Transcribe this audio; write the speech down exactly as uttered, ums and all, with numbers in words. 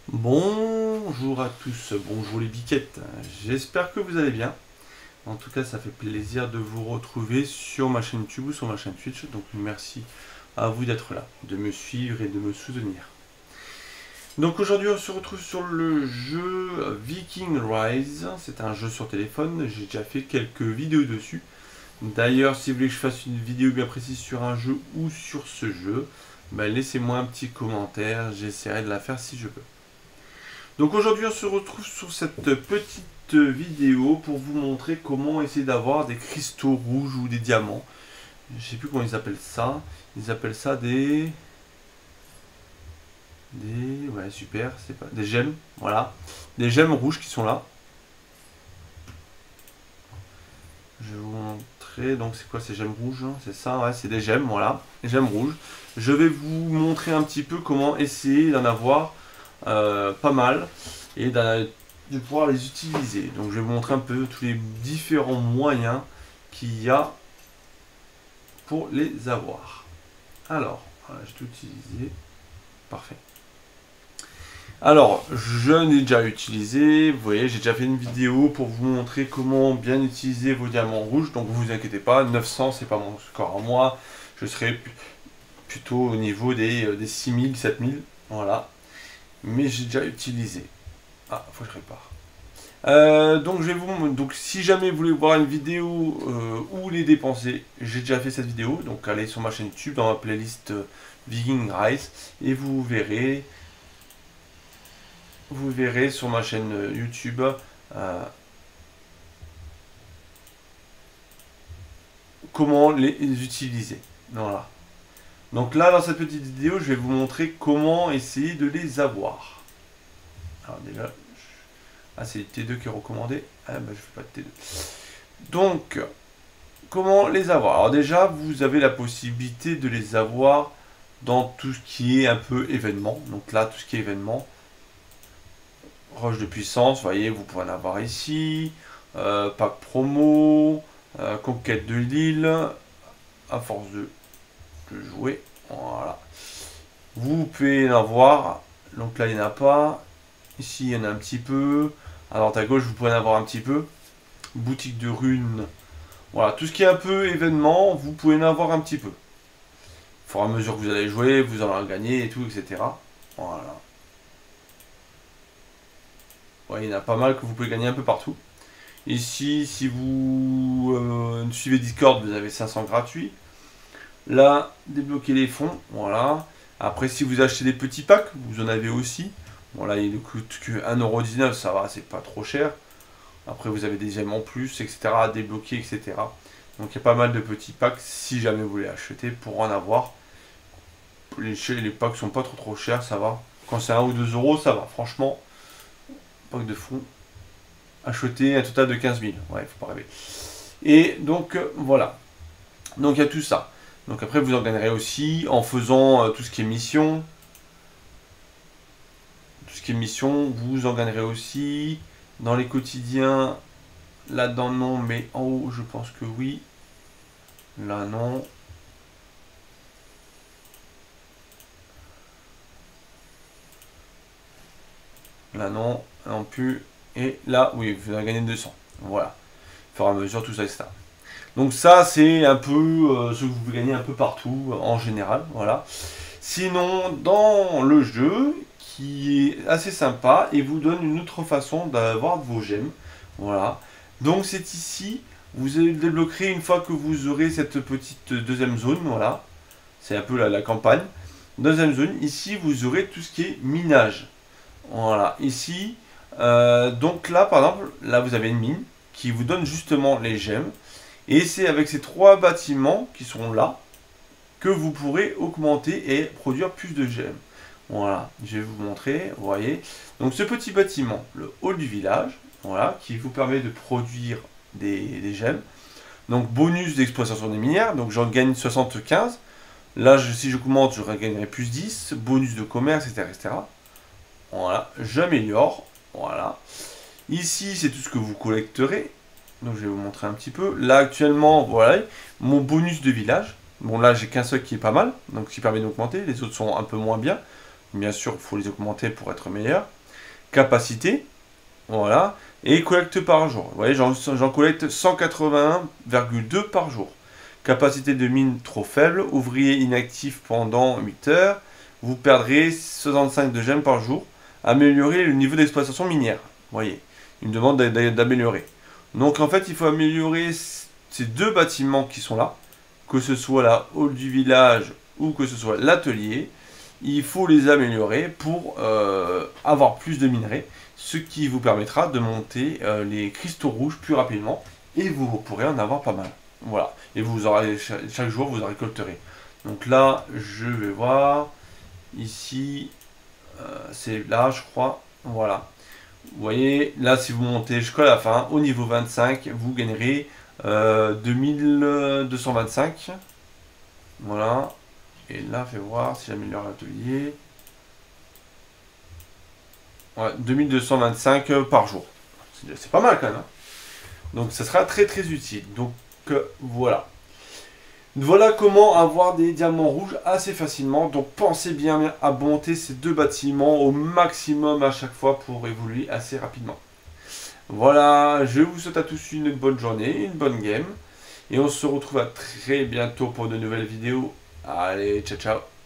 Bonjour à tous, bonjour les biquettes, j'espère que vous allez bien. En tout cas, ça fait plaisir de vous retrouver sur ma chaîne YouTube ou sur ma chaîne Twitch, donc merci à vous d'être là, de me suivre et de me soutenir. Donc aujourd'hui, on se retrouve sur le jeu Viking Rise, c'est un jeu sur téléphone, j'ai déjà fait quelques vidéos dessus. D'ailleurs, si vous voulez que je fasse une vidéo bien précise sur un jeu ou sur ce jeu, ben laissez-moi un petit commentaire, j'essaierai de la faire si je peux. Donc aujourd'hui on se retrouve sur cette petite vidéo pour vous montrer comment essayer d'avoir des cristaux rouges ou des diamants. Je sais plus comment ils appellent ça. Ils appellent ça des... Des... Ouais super, c'est pas... Des gemmes, voilà. Des gemmes rouges qui sont là. Je vais vous montrer, donc c'est quoi ces gemmes rouges? C'est ça, ouais, c'est des gemmes, voilà. Des gemmes rouges. Je vais vous montrer un petit peu comment essayer d'en avoir Euh, pas mal et de pouvoir les utiliser. Donc je vais vous montrer un peu tous les différents moyens qu'il y a pour les avoir. Alors, voilà, j'ai tout utilisé. Parfait. Alors, je l'ai déjà utilisé. Vous voyez, j'ai déjà fait une vidéo pour vous montrer comment bien utiliser vos diamants rouges. Donc vous inquiétez pas, neuf cents c'est pas mon score à moi. Je serai plutôt au niveau des, des six mille, sept mille. Voilà. Mais j'ai déjà utilisé. Ah, faut que je répare. Euh, donc, je vais vous, donc, si jamais vous voulez voir une vidéo euh, où les dépenser, j'ai déjà fait cette vidéo. Donc, allez sur ma chaîne YouTube, dans ma playlist euh, Viking Rise, et vous verrez, vous verrez sur ma chaîne euh, YouTube euh, comment les utiliser. Voilà. Donc là, dans cette petite vidéo, je vais vous montrer comment essayer de les avoir. Alors déjà, ah, c'est T deux qui est recommandé. Ah, bah, je fais pas de T deux. Donc, comment les avoir? Alors déjà, vous avez la possibilité de les avoir dans tout ce qui est un peu événement. Donc là, tout ce qui est événement. Roche de puissance, vous voyez, vous pouvez en avoir ici. Euh, pack promo. Euh, conquête de l'île. À force de, de jouer. Voilà. Vous pouvez en avoir. Donc là, il n'y en a pas. Ici, il y en a un petit peu. À droite à gauche, vous pouvez en avoir un petit peu. Boutique de runes. Voilà, tout ce qui est un peu événement, vous pouvez en avoir un petit peu. Au fur et à mesure que vous allez jouer, vous en gagner et tout, et cetera. Voilà. Ouais, il y en a pas mal que vous pouvez gagner un peu partout. Ici, si vous euh, suivez Discord, vous avez cinq cents gratuits. Là, débloquer les fonds. Voilà. Après, si vous achetez des petits packs, vous en avez aussi. Bon, là, il ne coûte que un euro dix-neuf, ça va, c'est pas trop cher. Après, vous avez des gemmes en plus, et cetera à débloquer, et cetera. Donc, il y a pas mal de petits packs si jamais vous voulez acheter pour en avoir. Les, les packs sont pas trop trop chers, ça va. Quand c'est un ou deux euros, ça va. Franchement, pack de fonds. Acheter un total de quinze mille. Ouais, faut pas rêver. Et donc, euh, voilà. Donc, il y a tout ça. Donc, après, vous en gagnerez aussi en faisant euh, tout ce qui est mission. Tout ce qui est mission, vous en gagnerez aussi. Dans les quotidiens, là-dedans non, mais en haut, je pense que oui. Là, non. Là, non, non plus. Et là, oui, vous allez gagner deux cents. Voilà. Au fur et à mesure, tout ça, et cetera. Donc ça, c'est un peu euh, ce que vous pouvez gagner un peu partout, en général. Voilà. Sinon, dans le jeu, qui est assez sympa, et vous donne une autre façon d'avoir vos gemmes. Voilà. Donc c'est ici, vous le débloquerez une fois que vous aurez cette petite deuxième zone. Voilà. C'est un peu la, la campagne. Deuxième zone, ici, vous aurez tout ce qui est minage. Voilà, ici, euh, donc là, par exemple, là, vous avez une mine qui vous donne justement les gemmes. Et c'est avec ces trois bâtiments qui sont là que vous pourrez augmenter et produire plus de gemmes. Voilà, je vais vous montrer, vous voyez. Donc ce petit bâtiment, le hall du village, voilà, qui vous permet de produire des, des gemmes. Donc bonus d'exploitation des minières, donc j'en gagne soixante-quinze. Là, je, si je augmente, je gagnerai plus dix. Bonus de commerce, et cetera et cetera. Voilà, j'améliore. Voilà. Ici, c'est tout ce que vous collecterez. Donc, je vais vous montrer un petit peu. Là, actuellement, voilà, mon bonus de village. Bon, là, j'ai qu'un seul qui est pas mal. Donc, qui permet d'augmenter. Les autres sont un peu moins bien. Bien sûr, il faut les augmenter pour être meilleurs. capacité, voilà, et collecte par jour. Vous voyez, j'en collecte cent quatre-vingt-un virgule deux par jour. Capacité de mine trop faible, ouvrier inactif pendant huit heures, vous perdrez soixante-cinq de gemmes par jour. Améliorer le niveau d'exploitation minière. Vous voyez, il me demande d'améliorer. Donc en fait, il faut améliorer ces deux bâtiments qui sont là, que ce soit la hall du village ou que ce soit l'atelier. Il faut les améliorer pour euh, avoir plus de minerais, ce qui vous permettra de monter euh, les cristaux rouges plus rapidement et vous pourrez en avoir pas mal. Voilà, et vous aurez chaque jour vous en récolterez. Donc là, je vais voir ici, euh, c'est là, je crois. Voilà. Vous voyez, là, si vous montez jusqu'à la fin, au niveau vingt-cinq, vous gagnerez euh, deux mille deux cent vingt-cinq. Voilà. Et là, fais voir si j'améliore l'atelier. Ouais, deux mille deux cent vingt-cinq par jour. C'est pas mal quand même. Hein. Donc, ça sera très très utile. Donc, euh, voilà. Voilà comment avoir des diamants rouges assez facilement. Donc, pensez bien à monter ces deux bâtiments au maximum à chaque fois pour évoluer assez rapidement. Voilà, je vous souhaite à tous une bonne journée, une bonne game. Et on se retrouve à très bientôt pour de nouvelles vidéos. Allez, ciao ciao.